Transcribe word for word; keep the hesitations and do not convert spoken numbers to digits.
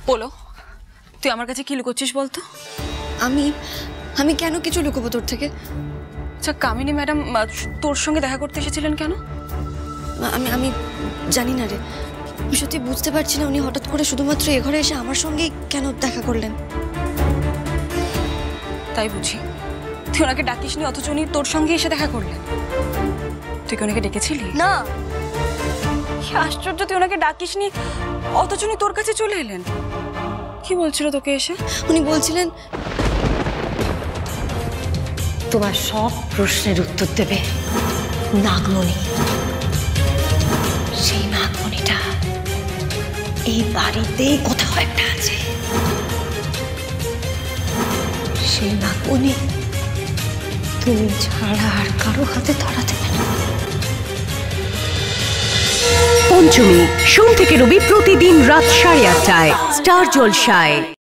বলো, তুই আমার কাছে কি লুকোচ্ছিস বলতো? আমি আমি কেন কিছু লুকোবো তোর থেকে? আচ্ছা, কামিনী ম্যাডাম তোর সঙ্গে দেখা করতে এসেছিলেন কেন? আমি আমি জানি না রে, আমি সত্যি বুঝতে পারছি না উনি হঠাৎ করে শুধুমাত্র এ ঘরে এসে আমার সঙ্গেই কেন দেখা করলেন। তাই বুঝি? তুই ওনাকে ডাকিসনি অথচ উনি তোর সঙ্গে এসে দেখা করলেন। তুই কি ওনাকে ডেকেছিলি? না। কি আশ্চর্য, তুই ওনাকে ডাকিসনি অথচ উনি তোর কাছে চলে এলেন। কি বলছিল তোকে এসে? উনি বলছিলেন তোমার সব প্রশ্নের উত্তর দেবে নাগমণি। সেই নাগমণিটা এই বাড়িতেই কোথাও একটা আছে। সেই নাগমণি তুমি ছাড়া আর কারো হাতে ধরা দেবে না। পঞ্চমী সোম থেকে রবি প্রতিদিন রাত সাড়ে আটটায় স্টার জলসায়।